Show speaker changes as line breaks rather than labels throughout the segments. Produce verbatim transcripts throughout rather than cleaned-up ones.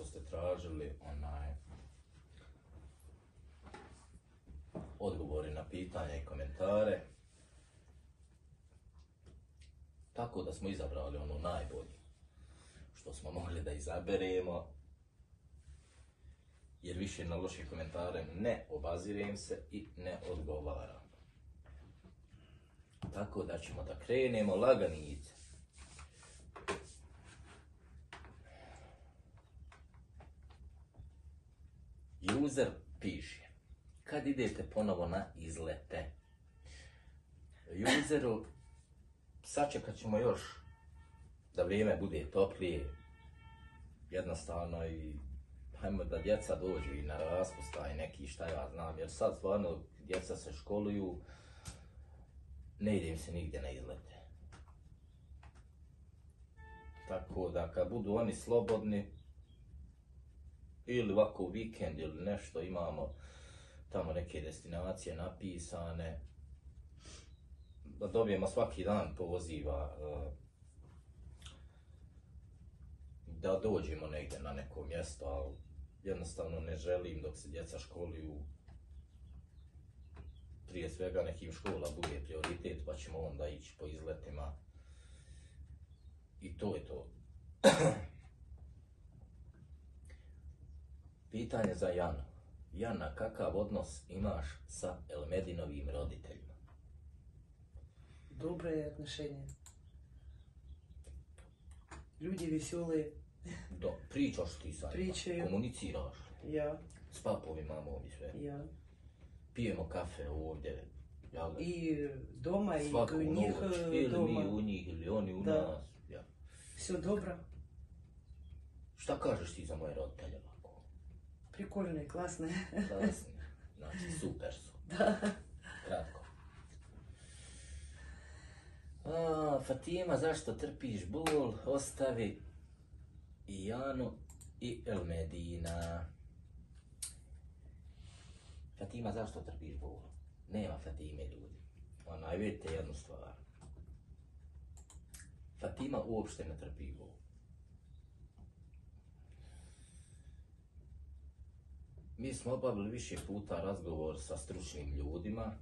što ste tražili, onaj, odgovori na pitanja i komentare. Tako da smo izabrali ono najbolje što smo mogli da izaberemo, jer više na loše komentare ne obazirem se i ne odgovaram. Tako da ćemo da krenemo laganice. User piše, kad idete ponovo na izlete? Useru, sačekat ćemo još da vrijeme bude toplije, jednostavno, i hajmo da djeca dođu i na raspustaj neki, šta ja znam, jer sad stvarno djeca se školuju, ne ide im se nigdje na izlete. Tako da kad budu oni slobodni, ili ovako vikend ili nešto, imamo tamo neke destinacije napisane, da dobijemo svaki dan poziva da dođemo negdje na neko mjesto, ali jednostavno ne želim dok se djeca školuju, prije svega nekim škola bude prioritet, pa ćemo onda ići po izletima. I to je to. Pitanje za Janu. Jana, kakav odnos imaš sa Elmedinovim roditeljima?
Доброе отношение. Люди веселые.
Da, pričaš ti sa njima,
Pričaju.
komuniciraš
Ja,
s papovim, mamom i sve.
ja.
Pijemo kafe ovdje, jel?
И дома, и
Svaku
у них
noć,
э,
ili mi
дома.
u njih, ili oni u
Da.
nas. Ja.
Все добро.
Šta kažeš ti za moje roditelje ovako?
Прикольные, классные.
Klasni, znači super su.
Да.
Kratko. A, Fatima, zašto trpiš bol? Ostavi i Janu i Elmedina. Fatima, zašto trpiš bol? Nema Fatime, ljudi. Onaj, vidite jednu stvar. Fatima uopšte ne trpi bol. Mi smo obavili više puta razgovor sa stručnim ljudima,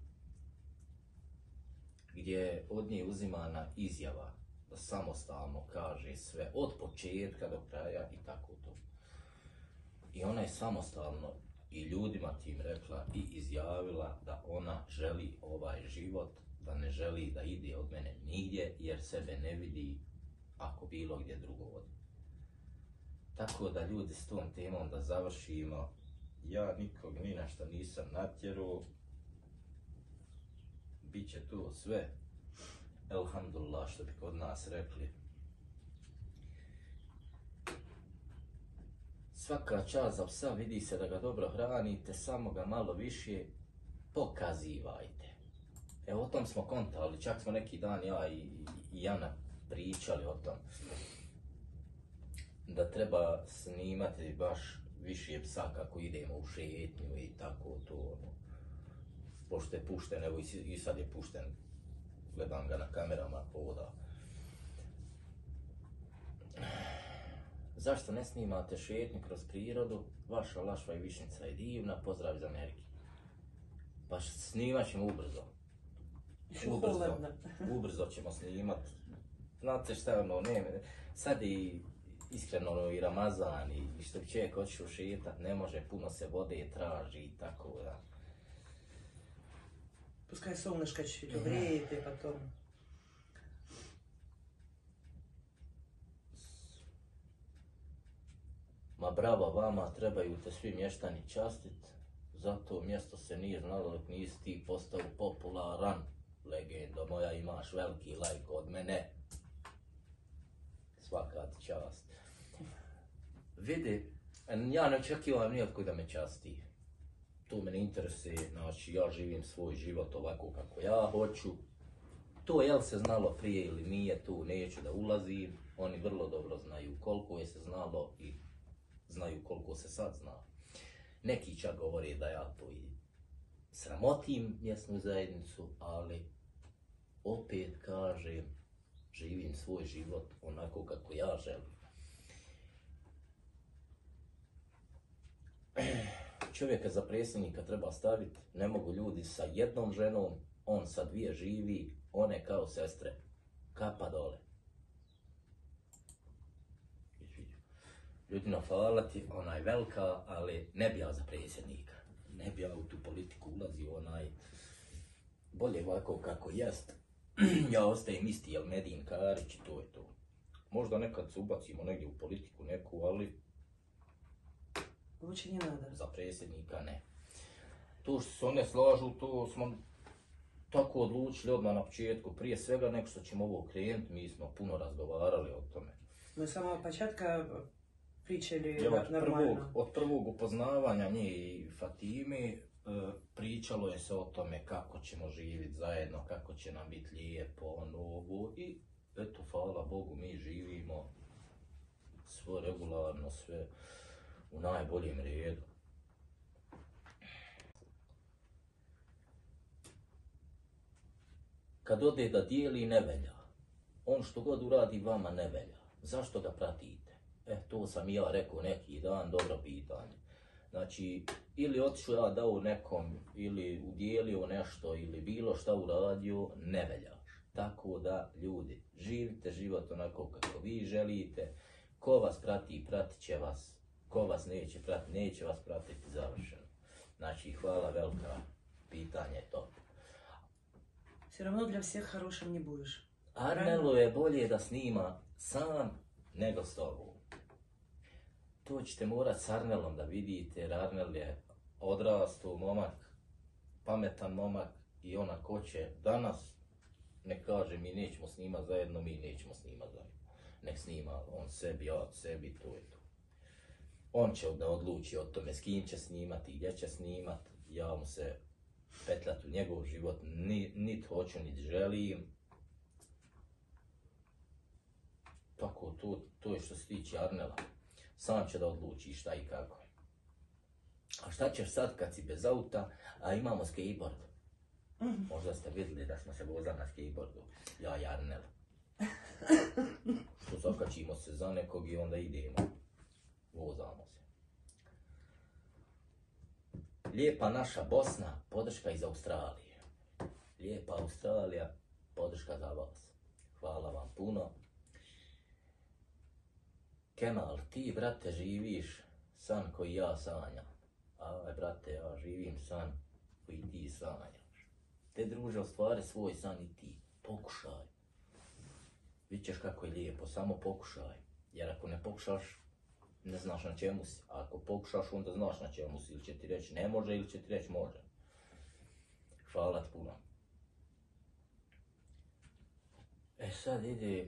gdje je od nje uzimana izjava da samostalno kaže sve od početka do kraja i tako to. I ona je samostalno i ljudima tim rekla i izjavila da ona želi ovaj život, da ne želi da ide od mene nigdje jer sebe ne vidi ako bilo gdje drugo odi. Tako da ljudi s tom temom da završimo, ja nikog ni na što nisam natjerao, bit će to sve, elhamdulillah, što bi kod nas rekli. Svaka čast za psa, vidi se da ga dobro hranite, samo ga malo više pokazivajte. Evo, o tom smo kontali, čak smo neki dan ja i, i Jana pričali o tom, da treba snimati baš više psa kako idemo u šetnju i tako to, ono. Pošto je pušten, evo i sad je pušten, gledam ga na kamerama hoda. Zašto ne snimate šetnju kroz prirodu? Vaša lašva i višnjica je divna, pozdrav iz Amerike. Pa snimat ćemo ubrzo. Ubrzo, ubrzo ćemo snimat. Znate šta, ono, ne, sad i iskreno ono, i Ramazan i što bi čovjek hoće šetat, ne može, puno se vode traži i tako da.
Пускай солнышко чуть-чуть погреет и потом.
Ma bravo vama, trebaju te svi mještani častit, zato mjesto se nije znalo dok nisi ti postao popularan. Legendo moja, imaš veliki lajk od mene. Svaka ti čast. Vidi, ja ne očekivam nijotko da me časti. To me ne interesuje, znači ja živim svoj život ovako kako ja hoću. To je li se znalo prije ili nije, tu neću da ulazim. Oni vrlo dobro znaju koliko je se znalo i znaju koliko se sad zna. Neki čak govore da ja to i sramotim mjesnu zajednicu, ali opet kažem, živim svoj život onako kako ja želim. čovjeka za predsjednika treba staviti, ne mogu ljudi sa jednom ženom, on sa dvije živi, one kao sestre, kapa dole. Ljudima, hvala ti, ona je velika, ali ne bi ja za predsjednika. Ne bi ja u tu politiku ulazio, onaj, bolje ovako kako jest. Ja ostajem isti, jel Medin Karić i to je to. Možda nekad se ubacimo negdje u politiku neku, ali
Лучше не надо.
za predsjednika ne. To što se one slažu, to smo tako odlučili odmah na početku. Prije svega nek što ćemo ovo krenuti, mi smo puno razgovarali o tome.
Мы с самого початка pričali
Jel, od, prvog,
нормально.
od prvog upoznavanja nje i Fatime e, pričalo je se o tome kako ćemo živjeti zajedno, kako će nam biti lijepo, novo i eto, hvala Bogu, mi živimo sve regularno, sve u najboljem redu. Kad ode da dijeli, ne velja. On što god uradi vama ne velja. Zašto ga pratite? E, to sam i ja rekao neki dan, dobro pitanje. Znači, ili otišao ja dao nekom, ili udjelio nešto, ili bilo šta uradio, ne veljaš. Tako da, ljudi, živite život onako kako vi želite. Ko vas prati, pratit će vas. Ko vas neće pratiti, neće vas pratiti, završeno. Znači, hvala velika, pitanje je to.
Все равно для всех хорошим не будешь.
Arnelu je bolje da snima sam nego s tobom. To ćete morat s Arnelom da vidite, jer Arnel je odrastao momak, pametan momak i ona ko će danas, ne kaže mi nećemo snimat zajedno, mi nećemo snimat zajedno. Nek snima on sebi, ja sebi, to je to. On će da odluči o tome s kim će snimati, gdje će snimat, ja mu se petljat u njegov život, ni, nit hoću, nit želim. Tako, to, to je što se tiče Arnela. Sam će da odluči šta i kako. A šta ćeš sad kad si bez auta, a imamo skateboard?
Mhm.
Možda ste vidjeli da smo se vozali na skateboardu, ja i Arnel. Što zakačimo se za nekog i onda idemo. Vozamo se. Lijepa naša Bosna, podrška iz Australije. Lijepa Australija, podrška za vas. Hvala vam puno. Kemal, ti, brate, živiš san koji ja sanjam. Aj, brate, ja živim san koji ti sanjaš. Te, druže, ostvari svoj san i ti. Pokušaj. Vidit ćeš kako je lijepo, samo pokušaj. Jer ako ne pokušaš, ne znaš na čemu si. A ako pokušaš, onda znaš na čemu si. Ili će ti reći ne može, ili će ti reći može. Hvala ti puno. E sad ide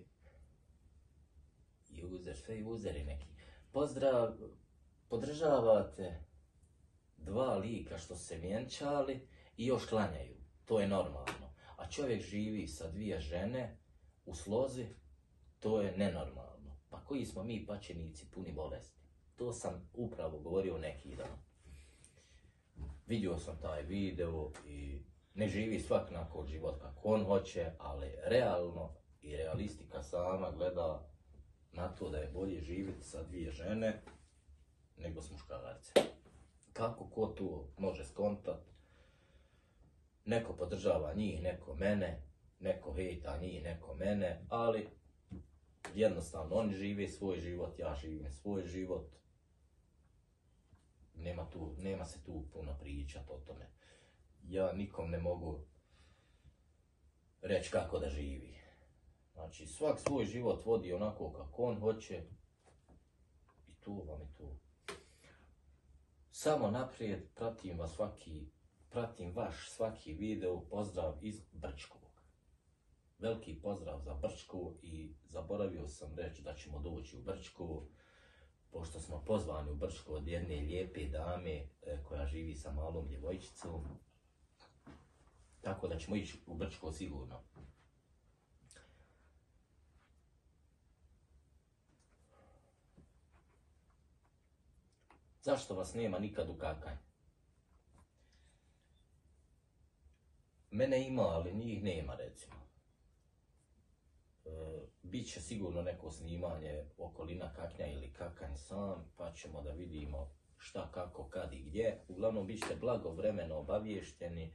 user, sve useri neki. Pozdrav, podržavate dva lika što se vjenčali i još klanjaju. To je normalno. A čovjek živi sa dvije žene u slozi, to je nenormalno. Pa koji smo mi pačenici puni bolesti? To sam upravo govorio neki dan. Vidio sam taj video i ne živi svak nakon život kako on hoće, ali realno i realistika sama gleda na to da je bolje živjeti sa dvije žene nego s muškarce. Kako ko to može skontat? Neko podržava njih, neko mene, neko hejta njih, neko mene, ali jednostavno oni žive svoj život, ja živim svoj život. Nema, tu, nema se tu puno pričat o tome. Ja nikom ne mogu reći kako da živi. Znači, svak svoj život vodi onako kako on hoće i tu vam je tu. Samo naprijed, pratim vas svaki, pratim vaš svaki video, pozdrav iz Brčkog. Veliki pozdrav za Brčku i zaboravio sam reći da ćemo doći u Brčku, pošto smo pozvani u Brčku od jedne lijepe dame e, koja živi sa malom djevojčicom. Tako da ćemo ići u Brčko sigurno. Zašto vas nema nikad u kakanj? Mene ima, ali njih nema, recimo. E, Biće sigurno neko snimanje okolina kaknja ili kakanj sam, pa ćemo da vidimo šta, kako, kad i gdje. Uglavnom, bit ćete blagovremeno obaviješteni.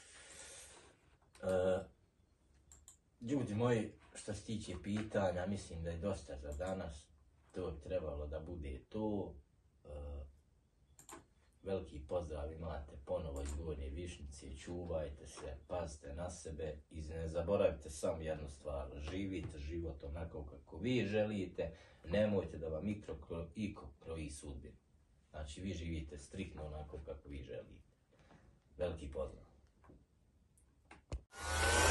E, ljudi moji, što se tiče pitanja, mislim da je dosta za danas. To bi trebalo da bude to. E, veliki pozdrav imate ponovo iz Gornje Višnjice. Čuvajte se, pazite na sebe i ne zaboravite samo jednu stvar. Živite život onako kako vi želite. Nemojte da vam ikro, iko kroji sudbinu. Znači, vi živite striktno onako kako vi želite. Veliki pozdrav.